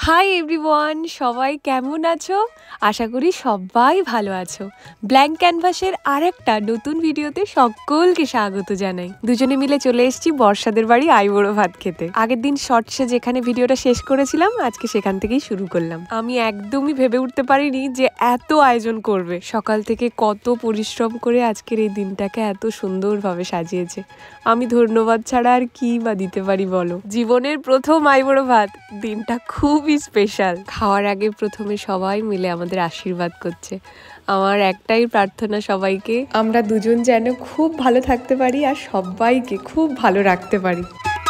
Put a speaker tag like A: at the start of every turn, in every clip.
A: Hi everyone, সবাই কেমন আছো? আশা করি সবাই ভালো আছো। ব্ল্যাঙ্ক ক্যানভাসের আরেকটা নতুন ভিডিওতে সকলকে স্বাগত জানাই। দুজনে মিলে চলে এসেছি বর্ষাদের বাড়ি আইবুড়ো ভাত খেতে। আগের দিন শর্টসে যেখানে ভিডিওটা শেষ করেছিলাম, আজকে সেখান থেকেই শুরু করলাম। আমি একদমই ভেবে উঠতে পারিনি যে এত আয়োজন করবে। সকাল থেকে কত পরিশ্রম করে আজকের এই দিনটাকে এত সুন্দরভাবে সাজিয়েছে। আমি ধন্যবাদ ছাড়া আর কি বা দিতে পারি বলো। জীবনের প্রথম আইবুড়ো ভাত, দিনটা খুবই স্পেশাল। খাওয়ার আগে প্রথমে সবাই মিলে আমাদের আশীর্বাদ করছে। আমার একটাই প্রার্থনা সবাইকে, আমরা দুজন যেন খুব ভালো থাকতে পারি আর সবাইকে খুব ভালো রাখতে পারি।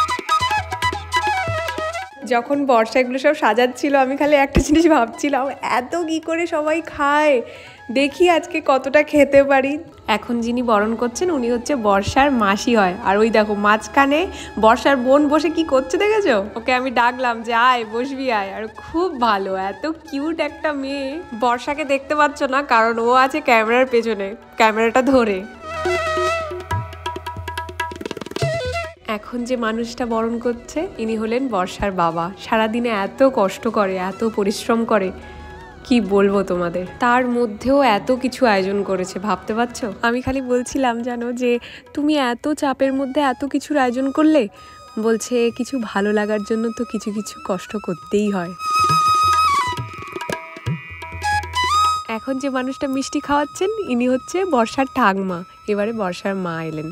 A: যখন বর্ষা এগুলো সব সাজাচ্ছিল, আমি খালি একটা জিনিস ভাবছিলাম, এত কি করে সবাই খায়, দেখি আজকে কতটা খেতে পারি। এখন যিনি বরণ করছেন উনি হচ্ছে বর্ষার মাসি হয়। আর ওই দেখো মাঝখানে বর্ষার বোন বসে কি করছে দেখেছো? ওকে আমি ডাকলাম যে আয় বসবি আয়, আর খুব ভালো, এত কিউট একটা মেয়ে। বর্ষাকে দেখতে পাচ্ছ না কারণ ও আছে ক্যামেরার পেছনে, ক্যামেরাটা ধরে। এখন যে মানুষটা বরণ করছে ইনি হলেন বর্ষার বাবা। সারাদিনে এত কষ্ট করে, এত পরিশ্রম করে, কি বলবো তোমাদের। তার মধ্যেও এত কিছু আয়োজন করেছে, ভাবতে পারছো? আমি খালি বলছিলাম জানো যে তুমি এত চাপের মধ্যে এত কিছুর আয়োজন করলে। বলছে কিছু ভালো লাগার জন্য তো কিছু কিছু কষ্ট করতেই হয়। এখন যে মানুষটা মিষ্টি খাওয়াচ্ছেন ইনি হচ্ছে বর্ষার ঠাকমা। এবারে বর্ষার মা এলেন।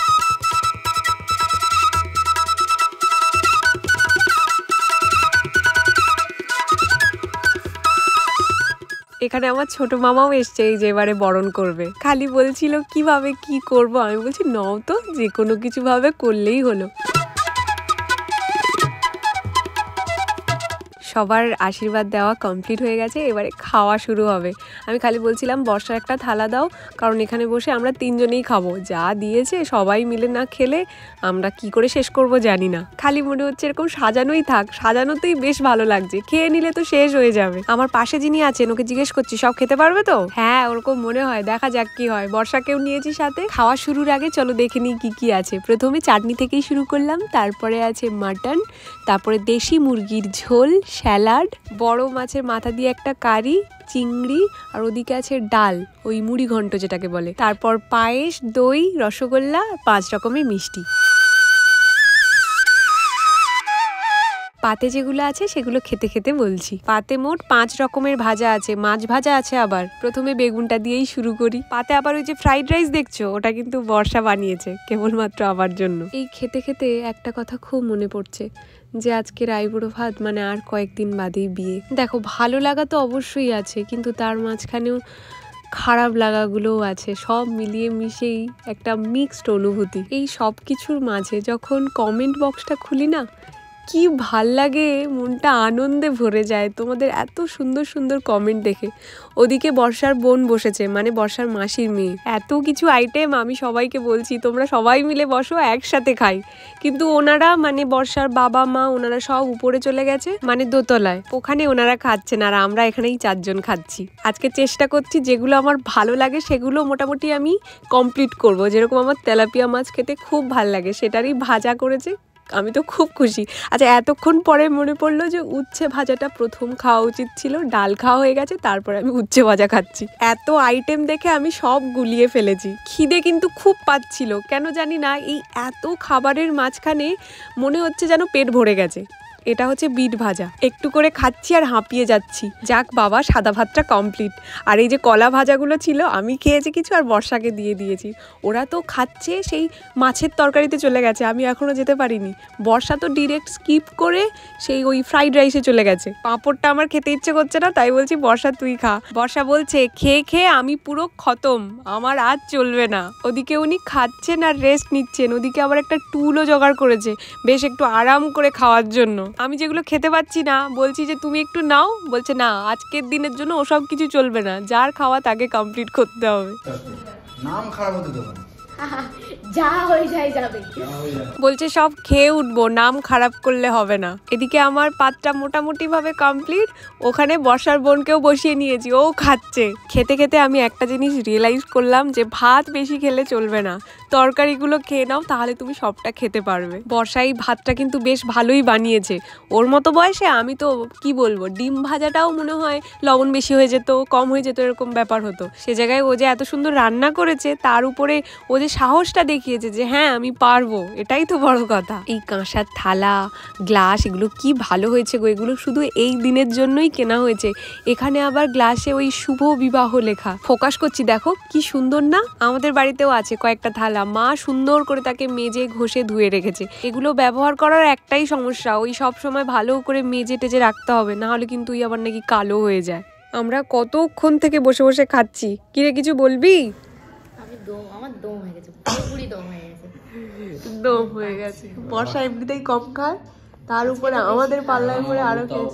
A: এখানে আমার ছোট মামাও এসছে, এই যে এবারে বরণ করবে। খালি বলছিল কিভাবে কি করব, আমি বলছি নও তো, যে কোনো কিছু ভাবে করলেই হলো। সবার আশীর্বাদ দেওয়া কমপ্লিট হয়ে গেছে, এবারে খাওয়া শুরু হবে। আমি খালি বলছিলাম বর্ষার একটা থালা দাও, কারণ এখানে বসে আমরা তিনজনেই খাবো। যা দিয়েছে সবাই মিলে না খেলে আমরা কি করে শেষ করব জানি না। খালি মনে হচ্ছে এরকম সাজানোই থাক, সাজানোতেই বেশ ভালো লাগছে, খেয়ে নিলে তো শেষ হয়ে যাবে। আমার পাশে যিনি আছেন ওকে জিজ্ঞেস করছি সব খেতে পারবে তো? হ্যাঁ ওরকম মনে হয়, দেখা যাক কি হয়। বর্ষাকেও নিয়েছি সাথে। খাওয়া শুরুর আগে চলো দেখে নিই কি কি আছে। প্রথমে চাটনি থেকেই শুরু করলাম, তারপরে আছে মাটন, তারপরে দেশি মুরগির ঝোল, স্যালাড, বড় মাছের মাথা দিয়ে একটা কারি, চিংড়ি, আর ওদিকে আছে ডাল, ওই মুড়ি ঘন্ট যেটাকে বলে। তারপর পায়েস, দই, রসগোল্লা, 5 রকমের মিষ্টি। পাতে যেগুলো আছে সেগুলো খেতে খেতে বলছি। পাতে মোট 5 রকমের ভাজা আছে, মাছ ভাজা আছে আবার। প্রথমে বেগুনটা দিয়েই শুরু করি। পাতে আবার ওই যে ফ্রাইড রাইস দেখছো, ওটা কিন্তু বর্ষা বানিয়েছে কেবলমাত্র আমার জন্য। এই খেতে খেতে একটা কথা খুব মনে পড়ছে, যে আজকের আইবুড়ো ভাত মানে আর কয়েকদিন বাদেই বিয়ে। দেখো ভালো লাগা তো অবশ্যই আছে, কিন্তু তার মাঝখানেও খারাপ লাগাগুলোও আছে। সব মিলিয়ে মিশেই একটা মিক্সড অনুভূতি। এই সব কিছুর মাঝে যখন কমেন্ট বক্সটা খুলি না, কি ভাল লাগে, মনটা আনন্দে ভরে যায় তোমাদের এত সুন্দর সুন্দর কমেন্ট দেখে। ওদিকে বর্ষার বোন বসেছে, মানে বর্ষার মাসির মেয়ে। এত কিছু আইটেম, আমি সবাইকে বলছি তোমরা সবাই মিলে বসো একসাথে খাই, কিন্তু ওনারা মানে বর্ষার বাবা মা ওনারা সব উপরে চলে গেছে, মানে দোতলায়, ওখানে ওনারা খাচ্ছেন আর আমরা এখানেই 4 জন খাচ্ছি। আজকে চেষ্টা করছি যেগুলো আমার ভালো লাগে সেগুলো মোটামুটি আমি কমপ্লিট করব। যেরকম আমার তেলাপিয়া মাছ খেতে খুব ভাল লাগে, সেটারই ভাজা করেছে, আমি তো খুব খুশি। আচ্ছা এতক্ষণ পরে মনে পড়লো যে উচ্ছে ভাজাটা প্রথম খাওয়া উচিত ছিল। ডাল খাওয়া হয়ে গেছে, তারপরে আমি উচ্ছে ভাজা খাচ্ছি। এত আইটেম দেখে আমি সব গুলিয়ে ফেলেছি। খিদে কিন্তু খুব পাচ্ছিল, কেন জানি না। এই এত খাবারের মাঝখানে মনে হচ্ছে যেন পেট ভরে গেছে। এটা হচ্ছে বিট ভাজা, একটু করে খাচ্ছি আর হাঁপিয়ে যাচ্ছি। যাক বাবা, সাদা ভাতটা কমপ্লিট। আর এই যে কলা ভাজাগুলো ছিল আমি খেয়েছি কিছু আর বর্ষাকে দিয়ে দিয়েছি। ওরা তো খাচ্ছে, সেই মাছের তরকারিতে চলে গেছে, আমি এখনও যেতে পারিনি। বর্ষা তো ডিরেক্ট স্কিপ করে সেই ওই ফ্রাইড রাইসে চলে গেছে। পাঁপড়টা আমার খেতে ইচ্ছে করছে না, তাই বলছি বর্ষা তুই খা। বর্ষা বলছে খেয়ে খেয়ে আমি পুরো খতম, আমার আজ চলবে না। ওদিকে উনি খাচ্ছেন আর রেস্ট নিচ্ছেন, ওদিকে আবার একটা টুলও জোগাড় করেছে বেশ একটু আরাম করে খাওয়ার জন্য। আমি যেগুলো খেতে পাচ্ছি না বলছি যে তুমি একটু নাও, বলছে না আজকের দিনের জন্য ওসব কিছু চলবে না, যার খাওয়া তাকে কমপ্লিট করতে হবে।
B: নাম খারাপ হতে দেবো না,
C: যা হয়ে যায় যাবে।
A: বলছে সব খেয়ে উঠবো, নাম খারাপ করলে হবে না। এদিকে আমার পাতটা মোটামুটি ভাবে কমপ্লিট। ওখানে বর্ষার বোনকেও বসিয়ে নিয়েছি, ও খাচ্ছে। খেতে খেতে আমি একটা জিনিস রিয়েলাইজ করলাম যে ভাত বেশি খেলে চলবে না, তরকারিগুলো খেয়ে নাও, তাহলে তুমি সবটা খেতে পারবে। বর্ষা এই ভাতটা কিন্তু বেশ ভালোই বানিয়েছে। ওর মতো বয়সে আমি তো কি বলবো, ডিম ভাজাটাও মনে হয় লবণ বেশি হয়ে যেত, কম হয়ে যেত, এরকম ব্যাপার হতো। সে জায়গায় ও যে এত সুন্দর রান্না করেছে, তার উপরে ও যে সাহসটা দেখিয়েছে যে হ্যাঁ আমি পারবো, এটাই তো বড় কথা। এই কাঁসার থালা, গ্লাস, এগুলো কি ভালো হয়েছে গো। এগুলো শুধু এই দিনের জন্যই কেনা হয়েছে। এখানে আবার গ্লাসে ওই শুভ বিবাহ লেখা। ফোকাস করছি, দেখো কি সুন্দর না। আমাদের বাড়িতেও আছে কয়েকটা থালা, মা সুন্দর করে তাকে মেজে ঘষে ধুয়ে রেখেছে। এগুলো ব্যবহার করার একটাই সমস্যা, ওই সব সময় ভালো করে মেজে টেজে রাখতে হবে, না হলে কিন্তু আবার নাকি কালো হয়ে যায়। আমরা কতক্ষণ থেকে বসে বসে খাচ্ছি। কিরে কিছু বলবি?
C: আমার দম হয়ে গেছে, পুরোপুরি দম হয়ে গেছে।
A: দম হয়ে গেছে। বর্ষা এমনিতেই কম খায়, তার উপরে আমাদের পাল্লায় পরে আরো খেয়েছে।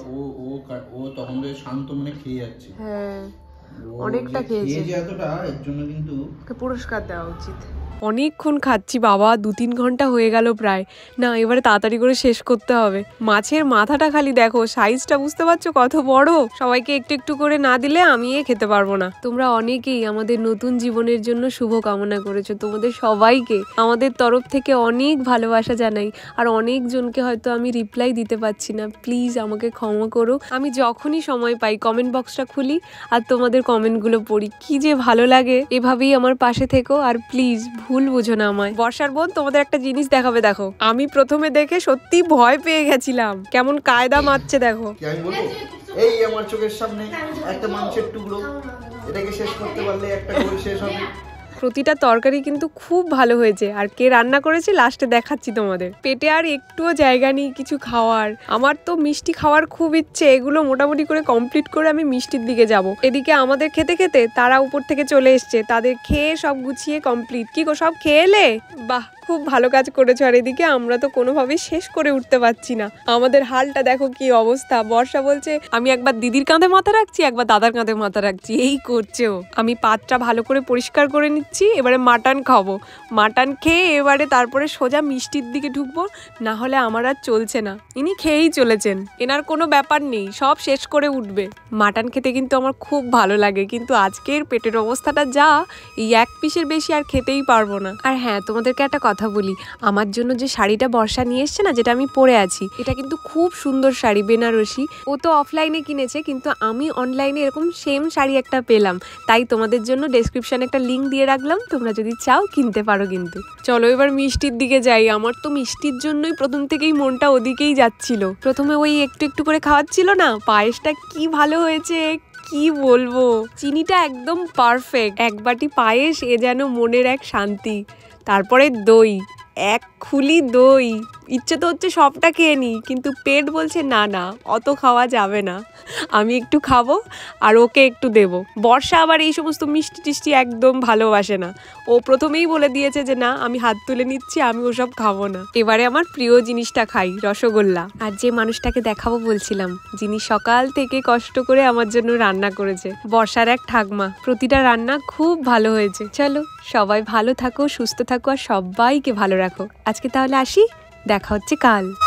B: ও তখন থেকে শান্ত মনে খেয়ে যাচ্ছে।
A: হ্যাঁ, অনেকটা খেয়েছে।
B: এতটা, এর জন্য কিন্তু
A: পুরস্কার দেওয়া উচিত। অনেকক্ষণ খাচ্ছি বাবা, 2-3 ঘন্টা হয়ে গেল প্রায়। না, এবারে তাড়াতাড়ি করে শেষ করতে হবে। মাছের মাথাটা খালি দেখো, সাইজটা বুঝতে পারছো কত বড়। সবাইকে একটু একটু করে না দিলে আমি খেতে পারবো না। তোমরা অনেকেই আমাদের নতুন জীবনের জন্য শুভ কামনা করেছো, তোমাদের সবাইকে আমাদের তরফ থেকে অনেক ভালোবাসা জানাই। আর অনেকজনকে হয়তো আমি রিপ্লাই দিতে পারছি না, প্লিজ আমাকে ক্ষমা করো। আমি যখনই সময় পাই কমেন্ট বক্সটা খুলি আর তোমাদের কমেন্টগুলো পড়ি, কি যে ভালো লাগে। এভাবেই আমার পাশে থেকো, আর প্লিজ ভুল বুঝো না আমায়। বর্ষার বোন তোমাদের একটা জিনিস দেখাবে, দেখো। আমি প্রথমে দেখে সত্যি ভয় পেয়ে গেছিলাম, কেমন কায়দা মারছে দেখো।
B: কি আমি বলবো, এই আমার চোখের সামনে একটা মাংসের টুকরো, এটাকে শেষ করতে পারলে একটা গোল শেষ হবে।
A: প্রতিটা তরকারি কিন্তু খুব ভালো হয়েছে, আর কে রান্না করেছে লাস্টে দেখাচ্ছি তোমাদের। পেটে আর একটুও জায়গা নেই কিছু খাওয়ার। আমার তো মিষ্টি খাওয়ার খুব ইচ্ছে, এগুলো মোটামুটি করে কমপ্লিট করে আমি মিষ্টির দিকে যাব। এদিকে আমাদের খেতে খেতে তারা উপর থেকে চলে এসছে, তাদের খেয়ে সব গুছিয়ে কমপ্লিট। কি গো, সব খেয়ে এলে? বাহ, খুব ভালো কাজ করেছো। আর এদিকে আমরা তো কোনোভাবেই শেষ করে উঠতে পারছি না। আমাদের হালটা দেখো কি অবস্থা। বর্ষা বলছে আমি একবার দিদির কাঁধে মাথা রাখছি, একবার দাদার কাঁধে মাথা রাখছি, এই করছেও। আমি পাতটা ভালো করে পরিষ্কার করে নিচ্ছি, এবারে মাটন খাবো। মাটন খেয়ে এবারে তারপরে সোজা মিষ্টির দিকে ঢুকবো, না হলে আমার আর চলছে না। ইনি খেয়েই চলেছেন, এনার কোনো ব্যাপার নেই, সব শেষ করে উঠবে। মাটন খেতে কিন্তু আমার খুব ভালো লাগে, কিন্তু আজকের পেটের অবস্থাটা যা, এই 1 পিসের বেশি আর খেতেই পারবো না। আর হ্যাঁ, তোমাদেরকে একটা কথা বলি, আমার জন্য যে শাড়িটা বর্ষা নিয়ে এসছে না, যেটা আমি পরে আছি, এটা কিন্তু খুব সুন্দর শাড়ি, বেনারসি। ও তো অফলাইনে কিনেছে, কিন্তু আমি অনলাইনে এরকম সেম শাড়ি একটা পেলাম, তাই তোমাদের জন্য ডেসক্রিপশনে একটা লিঙ্ক দিয়ে রাখলাম, তোমরা যদি চাও কিনতে পারো কিন্তু। চলো এবার মিষ্টির দিকে যাই। আমার তো মিষ্টির জন্যই প্রথম থেকেই মনটা ওদিকেই যাচ্ছিল। প্রথমে ওই একটু একটু করে খাওয়াচ্ছিল না, পায়েসটা কি ভালো হয়েছে, কি বলবো। চিনিটা একদম পারফেক্ট। 1 বাটি পায়েস, এ যেন মনের এক শান্তি। তারপরে দই, 1 খুলি দই। ইচ্ছে তো হচ্ছে সবটা খেয়ে নিই, কিন্তু পেট বলছে না না, অত খাওয়া যাবে না, আমি একটু খাবো আর ওকে একটু দেব। বর্ষা আবার এই সমস্ত মিষ্টি টিষ্টি একদম ভালোবাসে না। ও প্রথমেই বলে দিয়েছে যে না, আমি হাত তুলে নিচ্ছি, আমি ওসব খাবো না। এবারে আমার প্রিয় জিনিসটা খাই, রসগোল্লা। আর যে মানুষটাকে দেখাবো বলছিলাম, যিনি সকাল থেকে কষ্ট করে আমার জন্য রান্না করেছে, বর্ষার এক ঠাকমা। প্রতিটা রান্না খুব ভালো হয়েছে। চলো সবাই ভালো থাকো, সুস্থ থাকো, আর সবাইকে ভালো রাখো। আজকে তাহলে আসি, দেখা হচ্ছে কাল।